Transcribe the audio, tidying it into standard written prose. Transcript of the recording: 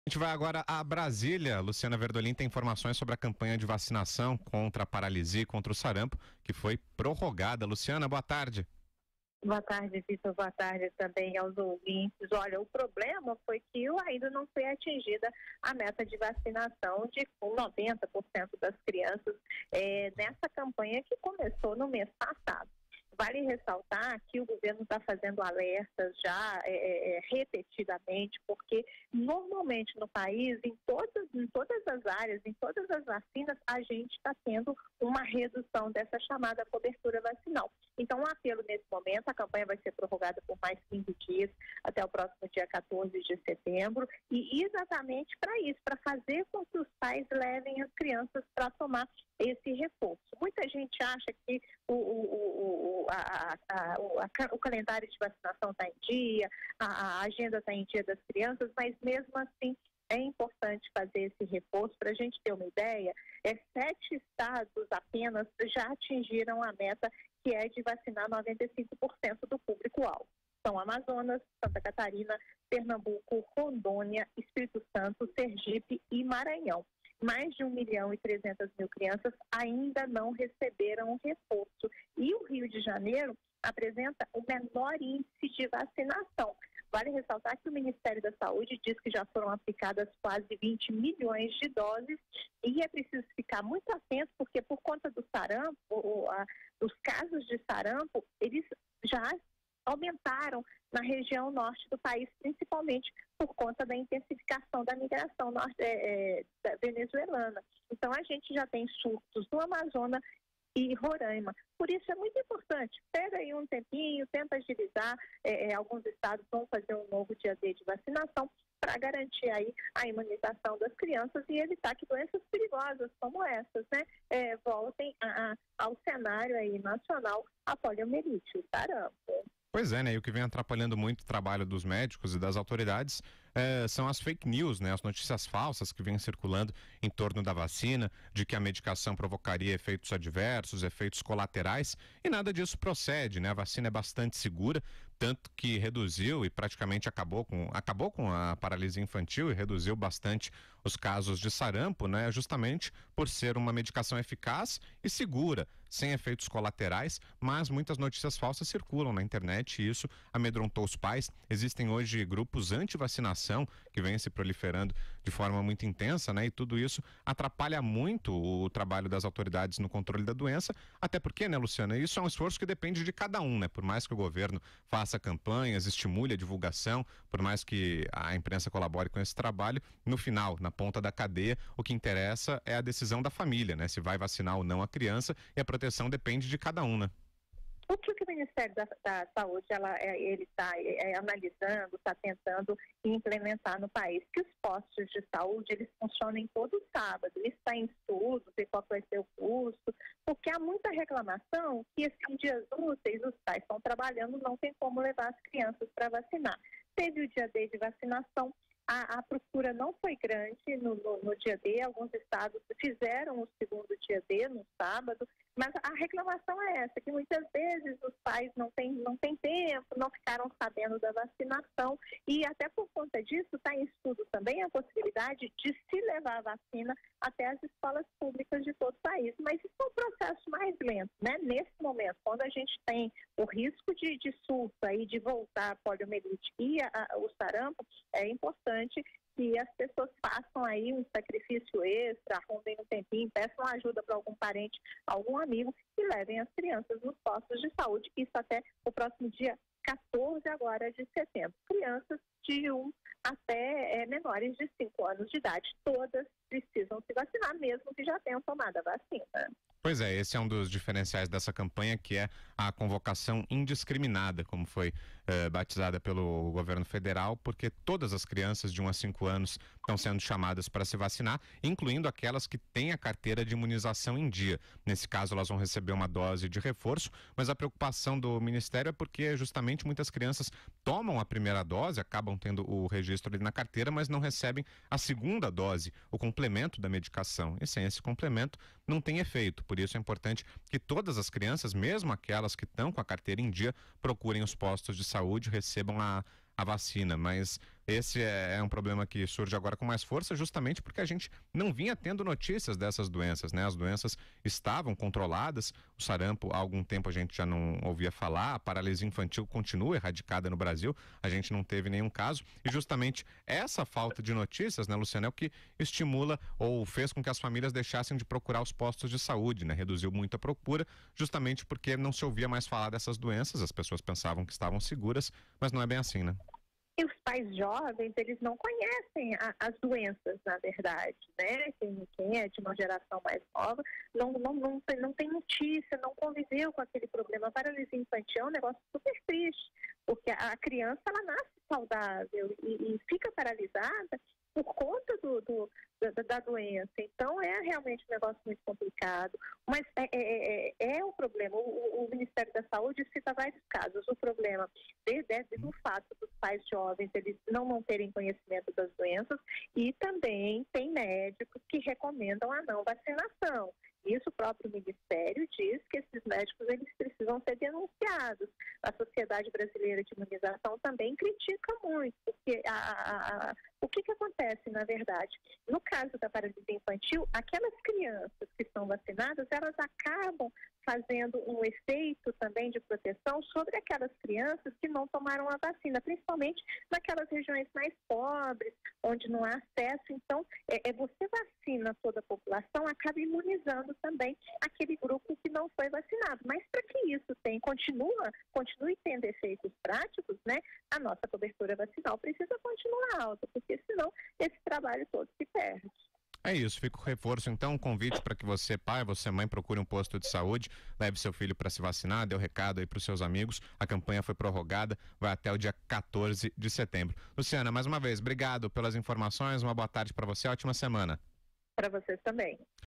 A gente vai agora a Brasília. Luciana Verdolim tem informações sobre a campanha de vacinação contra a paralisia e contra o sarampo, que foi prorrogada. Luciana, boa tarde. Boa tarde, Vitor. Boa tarde também aos ouvintes. Olha, o problema foi que ainda não foi atingida a meta de vacinação de 90% das crianças nessa campanha que começou no mês passado. Vale ressaltar que o governo está fazendo alertas já repetidamente, porque normalmente no país, em todas as áreas, em todas as vacinas, a gente está tendo uma redução dessa chamada cobertura vacinal. Então, o apelo nesse momento, a campanha vai ser prorrogada por mais 15 dias, até o próximo dia 14 de setembro, e exatamente para isso, para fazer com que os pais levem as crianças para tomar esse reforço. Muita gente acha que o calendário de vacinação está em dia, a agenda está em dia das crianças, mas mesmo assim é importante fazer esse reforço. Para a gente ter uma ideia, 7 estados apenas já atingiram a meta, que é de vacinar 95% do público-alvo. São Amazonas, Santa Catarina, Pernambuco, Rondônia, Espírito Santo, Sergipe e Maranhão. Mais de 1.300.000 crianças ainda não receberam o reforço. E o Rio de Janeiro apresenta o menor índice de vacinação. Vale ressaltar que o Ministério da Saúde diz que já foram aplicadas quase 20 milhões de doses e é preciso ficar muito atento, porque por conta do sarampo, os casos de sarampo, eles já aumentaram na região norte do país, principalmente por conta da intensificação da migração da venezuelana. Então, a gente já tem surtos no Amazonas e Roraima. Por isso é muito importante, pega aí um tempinho, tenta agilizar, alguns estados vão fazer um novo dia D de vacinação para garantir aí a imunização das crianças e evitar que doenças perigosas como essas, voltem ao cenário aí nacional, a poliomielite, o sarampo. Pois é, né? E o que vem atrapalhando muito o trabalho dos médicos e das autoridades são as fake news, né? As notícias falsas que vêm circulando em torno da vacina, de que a medicação provocaria efeitos adversos, efeitos colaterais, e nada disso procede, né? A vacina é bastante segura, tanto que reduziu e praticamente acabou com a paralisia infantil e reduziu bastante os casos de sarampo, né? Justamente por ser uma medicação eficaz e segura, sem efeitos colaterais, mas muitas notícias falsas circulam na internet e isso amedrontou os pais. Existem hoje grupos anti-vacinação que vêm se proliferando de forma muito intensa, né? E tudo isso atrapalha muito o trabalho das autoridades no controle da doença, até porque, né, Luciana, isso é um esforço que depende de cada um, né? Por mais que o governo faça campanhas, estimule a divulgação, por mais que a imprensa colabore com esse trabalho, no final, na ponta da cadeia, o que interessa é a decisão da família, né? Se vai vacinar ou não a criança, e a proteção depende de cada um, né? O que o Ministério da Saúde ele está analisando, está tentando implementar no país? Que os postos de saúde eles funcionem todo sábado. Isso está em estudo, ver qual vai ser o custo, porque há muita reclamação que em dias úteis os pais estão trabalhando, não tem como levar as crianças para vacinar. Teve o dia D de vacinação. A procura não foi grande no dia D, alguns estados fizeram o segundo dia D no sábado, mas a reclamação é essa, que muitas vezes os pais não têm tempo, não ficaram sabendo da vacinação e até por conta disso está em estudo também a possibilidade de se levar a vacina até as escolas públicas de todo o país, mas isso é um processo mais lento, né? Nesse momento, quando a gente tem o risco de surto aí, de voltar a poliomielite e o sarampo, é importante que as pessoas façam aí um sacrifício extra, arrumem um tempinho, peçam ajuda para algum parente, algum amigo e levem as crianças nos postos de saúde, isso até o próximo dia 14 agora de setembro. Crianças de 1 até menores de 5 anos de idade, todas precisam se vacinar, mesmo que já tenham tomado a vacina. Pois é, esse é um dos diferenciais dessa campanha, que é a convocação indiscriminada, como foi batizada pelo governo federal, porque todas as crianças de 1 a 5 anos estão sendo chamadas para se vacinar, incluindo aquelas que têm a carteira de imunização em dia. Nesse caso, elas vão receber uma dose de reforço, mas a preocupação do Ministério é porque justamente muitas crianças tomam a primeira dose, acabam tendo o registro ali na carteira, mas não recebem a segunda dose, o complemento da medicação. E sem esse complemento, não tem efeito. Por isso é importante que todas as crianças, mesmo aquelas que estão com a carteira em dia, procurem os postos de saúde, recebam a vacina. Mas Esse é um problema que surge agora com mais força, justamente porque a gente não vinha tendo notícias dessas doenças, né? As doenças estavam controladas, o sarampo há algum tempo a gente já não ouvia falar, a paralisia infantil continua erradicada no Brasil, a gente não teve nenhum caso, e justamente essa falta de notícias, né, Luciana, é o que estimula ou fez com que as famílias deixassem de procurar os postos de saúde, né? Reduziu muito a procura, justamente porque não se ouvia mais falar dessas doenças, as pessoas pensavam que estavam seguras, mas não é bem assim, né? E os pais jovens, eles não conhecem as doenças, na verdade, né? Quem é de uma geração mais nova não tem notícia, não conviveu com aquele problema. A paralisia infantil é um negócio super triste, porque a criança, ela nasce saudável e fica paralisada por conta da doença. Então, é realmente um negócio muito complicado. Mas é um problema. O Ministério da Saúde cita vários casos. O problema do fato dos pais jovens eles não terem conhecimento das doenças, e também tem médicos que recomendam a não vacinação. Isso o próprio Ministério diz que esses médicos eles precisam ser denunciados. A Sociedade Brasileira de Imunização também critica muito, porque o que acontece, na verdade? No caso da paralisia infantil, aquelas crianças que são vacinadas, elas acabam fazendo um efeito também de proteção sobre aquelas crianças que não tomaram a vacina, principalmente naquelas regiões mais pobres, onde não há acesso. Então, você vacina toda a população, acaba imunizando também aquele grupo que não foi vacinado. Mas para que isso continue tendo efeitos práticos, né, a nossa cobertura vacinal precisa continuar alta, porque senão esse trabalho todo se perde. É isso, fica o reforço, então, um convite para que você, pai, você, mãe, procure um posto de saúde, leve seu filho para se vacinar, dê o recado aí para os seus amigos. A campanha foi prorrogada, vai até o dia 14 de setembro. Luciana, mais uma vez, obrigado pelas informações, uma boa tarde para você, ótima semana. Para vocês também.